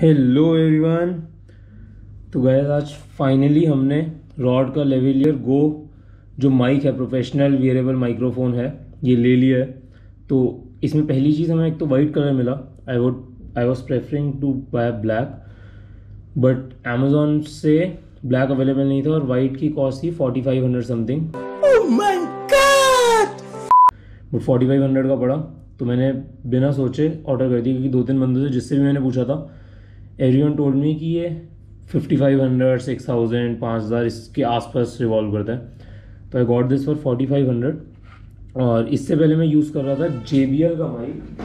Hello everyone. तो guys आज finally हमने रॉड का लेवलियर गो जो माइक है, प्रोफेशनल वियरेबल माइक्रोफोन है, ये ले लिया है। तो इसमें पहली चीज़ हमें एक तो वाइट कलर मिला। I was preferring to buy black, but Amazon से ब्लैक अवेलेबल नहीं था और वाइट की कॉस्ट थी 4500 something. Oh my god! But 4500 का पड़ा तो मैंने बिना सोचे ऑर्डर कर दिया, क्योंकि 2-3 बंदों से जिससे भी मैंने पूछा था एवरीवन टोल्ड मी कि ये 5500, 6000, 5000 इसके आसपास रिवॉल्व करता है। तो आई गॉट दिस फॉर 4500। और इससे पहले मैं यूज़ कर रहा था JBL का माइक।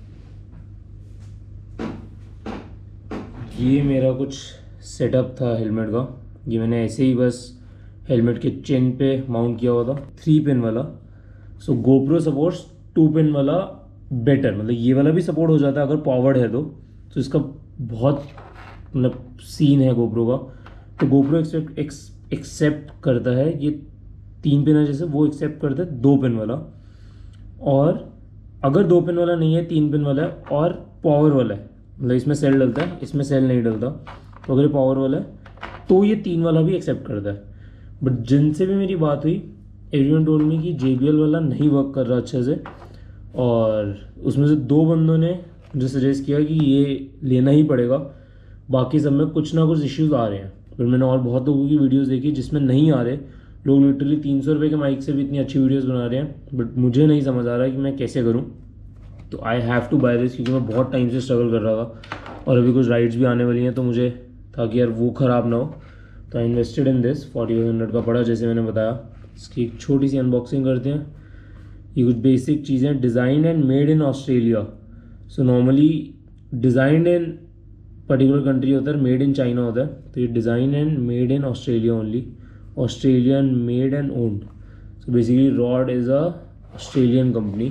ये मेरा कुछ सेटअप था हेलमेट का। ये मैंने ऐसे ही बस हेलमेट के चिन पे माउंट किया हुआ था, 3 पिन वाला। सो GoPro सपोर्ट्स 2 पिन वाला बेटर, मतलब ये वाला भी सपोर्ट हो जाता है अगर पावर्ड है तो इसका बहुत मतलब सीन है GoPro का। तो GoPro एक्सेप्ट करता है ये 3 पिन है, जैसे वो एक्सेप्ट करता है 2 पिन वाला। और अगर 2 पिन वाला नहीं है, 3 पिन वाला है और पावर वाला है, मतलब इसमें सेल डलता है, इसमें सेल नहीं डलता, तो अगर ये पावर वाला है तो ये 3 वाला भी एक्सेप्ट करता है। बट जिनसे भी मेरी बात हुई एवरीवन टोल्ड मी कि JBL वाला नहीं वर्क कर रहा अच्छे से। और उसमें से 2 बंदों ने मुझे सजेस्ट किया कि ये लेना ही पड़ेगा, बाकी सब में कुछ ना कुछ इश्यूज़ आ रहे हैं। फिर मैंने और बहुत लोगों की वीडियोस देखी जिसमें नहीं आ रहे। लोग लिटरली 300 रुपये के माइक से भी इतनी अच्छी वीडियोस बना रहे हैं, बट मुझे नहीं समझ आ रहा है कि मैं कैसे करूं। तो I have to buy this, क्योंकि मैं बहुत टाइम से स्ट्रगल कर रहा था और अभी कुछ राइड्स भी आने वाली हैं, तो मुझे था कि यार वो ख़राब ना हो। तो आई इन्वेस्टेड इन दिस। 4500 का पड़ा, जैसे मैंने बताया। इसकी एक छोटी सी अनबॉक्सिंग करते हैं। ये कुछ बेसिक चीज़ें, design and made in Australia. So normally designed in particular country होता है, मेड इन चाइना होता है। तो ये design and made in Australia only, Australian made and owned. So basically Rode is a Australian company.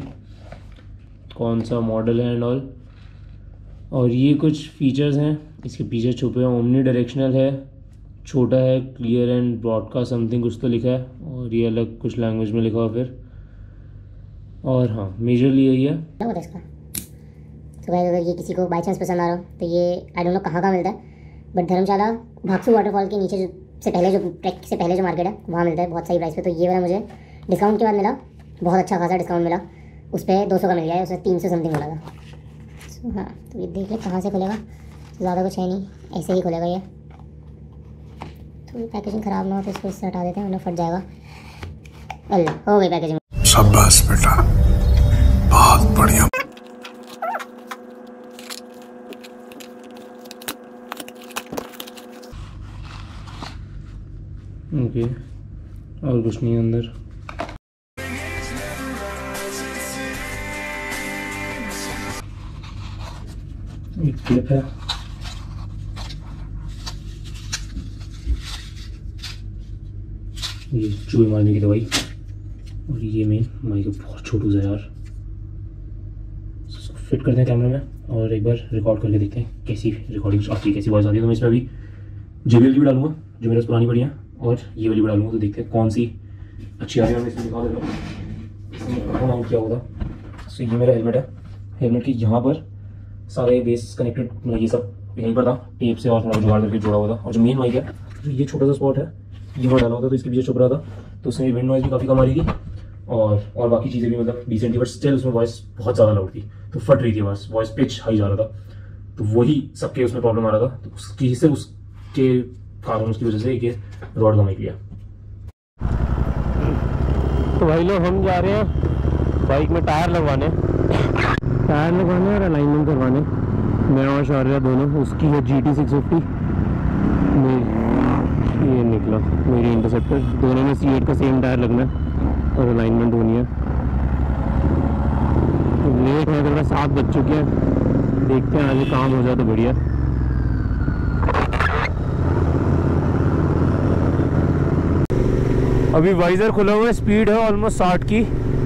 कौन सा model है and all. और ये कुछ फीचर्स हैं इसके पीछे छुपे हैं। ओमनी डायरेक्शनल है, छोटा है, क्लियर एंड ब्रॉडकास्ट समथिंग कुछ तो लिखा है, और ये अलग कुछ लैंग्वेज में लिखा हुआ फिर। और हाँ, मेजरली यही है। तो भाई अगर ये किसी को बाई चांस पसंद आ रहा हो तो ये आई डोंट नो कहाँ मिलता है, बट धर्मशाला भागसू वाटरफॉल के नीचे जो ट्रैक से पहले जो मार्केट है वहाँ मिलता है बहुत सही प्राइस पे। तो ये वाला मुझे डिस्काउंट के बाद मिला, बहुत अच्छा खासा डिस्काउंट मिला। उस पर 200 का मिल गया है, उसमें 300 समथिंग मिला था। हाँ, तो ये देख ले कहाँ से खुलेगा। ज़्यादा कुछ है नहीं, ऐसे ही खुलेगा ये। तो पैकेजिंग ख़राब ना हो तो इसको इससे हटा देते हैं, वरना फट जाएगा। अल्लाह, हो गई पैकेजिंग। शाबाश बेटा, बहुत बढ़िया। ओके, और कुछ नहीं अंदर। एक क्लिप है, ये चूहे मारने की दवाई, और ये मेन माइक बहुत छोटू सा यार। इसको फिट करते हैं कैमरे में और एक बार रिकॉर्ड करके देखते हैं कैसी रिकॉर्डिंग आती है, कैसी वॉइस आती है। तो मैं इसमें अभी JBL की भी डालूंगा जो मेरे पुरानी पड़ी है, और ये वाली भी डालूंगा, तो देखते हैं कौन सी अच्छी आ रही है। मैं इसमें दिखा देता हूँ, इसमें माउंट किया होगा। सो ये मेरा हेलमेट है, हेलमेट के यहाँ पर सारे बेस कनेक्टेड, मतलब ये सब यहीं पर था टेप से और जुगाड़ करके जोड़ा हुआ था। और जो मेन माइक है, तो ये छोटा सा स्पॉट है, यहाँ डाला होता, तो इसके पीछे छुप रहा था, तो उसमें विंड नॉइज़ भी काफ़ी कम आ रही थी, और बाकी चीज़ें भी मतलब डिसेंट थी। बट स्टिल उसमें वॉइस बहुत ज़्यादा लाउड थी, तो फट रही थी वॉइस पिच हाई जा रहा था। तो वही सबके उसमें प्रॉब्लम आ रहा था, तो उसके कारण, उसकी वजह से ये रॉड का माइक लिया। तो भाई लोग हम जा रहे हैं बाइक में टायर लगवाने और अलाइनमेंट करवाने। मैं और शौर्या दोनों, उसकी है GT 650, ये निकला मेरी इंटरसेप्टर। दोनों में C8 का सेम टायर लगना है और अलाइनमेंट होनी है। लेट है, थोड़ा 7 बज चुके हैं, देखते हैं आगे काम हो जाए तो बढ़िया। अभी वाइजर खुला हुआ है, स्पीड है ऑलमोस्ट 60 की।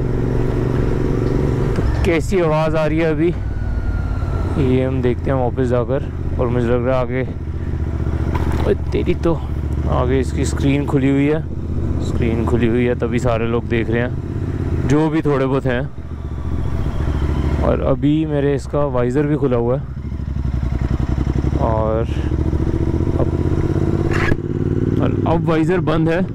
तो कैसी आवाज़ आ रही है अभी ये हम देखते हैं वापस जाकर। और मुझे लग रहा है आगे तेरी तो आगे इसकी स्क्रीन खुली हुई है, तभी सारे लोग देख रहे हैं जो भी थोड़े बहुत हैं। और अभी मेरे इसका वाइज़र भी खुला हुआ है और अब वाइज़र बंद है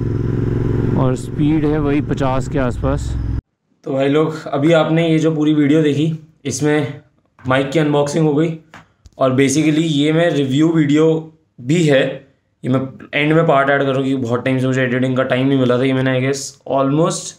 और स्पीड है वही 50 के आसपास। तो भाई लोग, अभी आपने ये जो पूरी वीडियो देखी, इसमें माइक की अनबॉक्सिंग हो गई और बेसिकली ये मैं रिव्यू वीडियो भी है, ये मैं एंड में पार्ट ऐड करूँ क्योंकि बहुत टाइम से मुझे एडिटिंग का टाइम नहीं मिला था। ये मैंने आई गेस ऑलमोस्ट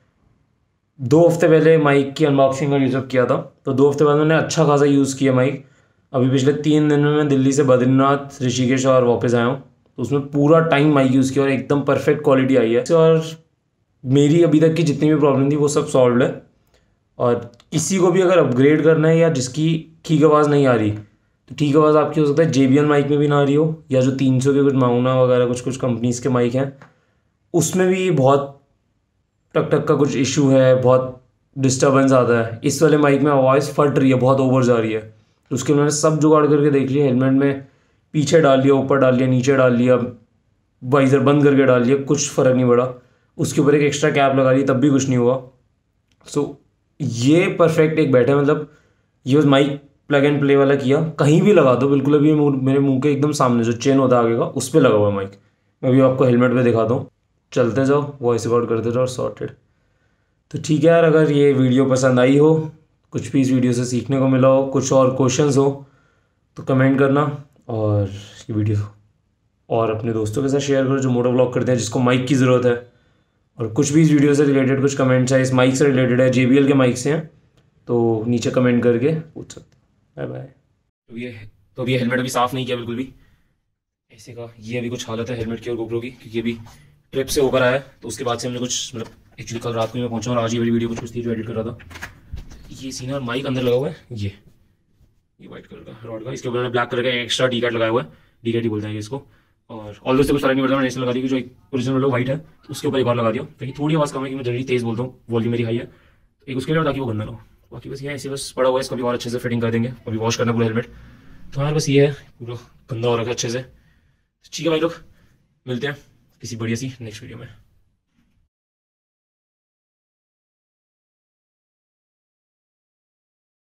2 हफ्ते पहले माइक की अनबॉक्सिंग का यूज़ किया था, तो 2 हफ्ते बाद मैंने अच्छा खासा यूज़ किया माइक। अभी पिछले 3 दिन में मैं दिल्ली से बद्रीनाथ, ऋषिकेश और वापस आया हूँ, तो उसमें पूरा टाइम माइक यूज़ किया और एकदम परफेक्ट क्वालिटी आई है। और मेरी अभी तक की जितनी भी प्रॉब्लम थी वो सब सॉल्व है। और किसी को भी अगर अपग्रेड करना है या जिसकी ठीक आवाज़ नहीं आ रही, तो ठीक आवाज़ आपकी हो सकता है JBL माइक में भी ना आ रही हो, या जो 300 के कुछ माउना वगैरह कुछ कंपनीज़ के माइक हैं उसमें भी बहुत टक टक का कुछ इशू है, बहुत डिस्टर्बेंस आता है। इस वाले माइक में आवाज़ फट रही है, बहुत ओवर जा रही है, तो उसके मैंने सब जुगाड़ करके देख लिया। हेलमेट में पीछे डाल लिया, ऊपर डाल लिया, नीचे डाल लिया, वाइज़र बंद करके डाल लिया, कुछ फ़र्क नहीं पड़ा। उसके ऊपर एक एक्स्ट्रा कैप लगा ली, तब भी कुछ नहीं हुआ। सो ये परफेक्ट एक बैठा है, मतलब ये उस माइक प्लग एंड प्ले वाला किया, कहीं भी लगा दो, बिल्कुल अभी मेरे मुंह के एकदम सामने जो चेन होता है आगे का, उस पर लगा हुआ है माइक। मैं अभी आपको हेलमेट पे दिखाता हूँ, चलते जाओ, वॉइस रिकॉर्ड करते जाओ और सॉर्टेड। तो ठीक है यार, अगर ये वीडियो पसंद आई हो, कुछ भी इस वीडियो से सीखने को मिला हो, कुछ और क्वेश्चंस हो तो कमेंट करना, और ये वीडियो और अपने दोस्तों के साथ शेयर करो जो मोटो व्लॉग करते हैं, जिसको माइक की ज़रूरत है। और कुछ भी इस वीडियो से रिलेटेड कुछ कमेंट्स है, इस माइक से रिलेटेड है, JBL के माइक से हैं, तो नीचे कमेंट करके पूछ सकते हैं। Bye bye. तो ये हेलमेट अभी साफ़ नहीं किया बिल्कुल भी, ऐसे का ये अभी कुछ हालत है हेलमेट की और गोप्रो की, क्योंकि अभी ट्रिप से होकर आया, तो उसके बाद से हमने कुछ मतलब एक्चुअली कल रात को मैं पहुंचा और आज ये वाली वीडियो कुछ थी जो एडिट कर रहा था। ये सीन है और माइक अंदर लगा हुआ है, ये वाइट कलर का रॉड का, इसके ऊपर मैंने ब्लैक कलर का एक्स्ट्रा डी कैट लगाया हुआ है, डी कैट ही बोलते हैं इसको। और ऑल से कुछ फर्क नहीं पड़ता, मैंने इसमें लगा दी कि जो एक ओरिजिनल वाला वाइट है तो उसके ऊपर एक और लगा दिया, ताकि थोड़ी आवाज़ कम है कि मैं जल्दी तेज़ बोलता हूँ, वॉल्यूम मेरी हाई है, तो एक उसके लिए, ताकि वो गंदा ना हो। बाकी बस ये ऐसे बस पड़ा हुआ है, इसको भी और अच्छे से फिटिंग कर देंगे, अभी वॉश करना पूरा हेलमेट। तो हमारे बस ये है, पूरा गंदा हो रखा है अच्छे से। ठीक है भाई लोग, मिलते हैं किसी बढ़िया सी नेक्स्ट वीडियो में।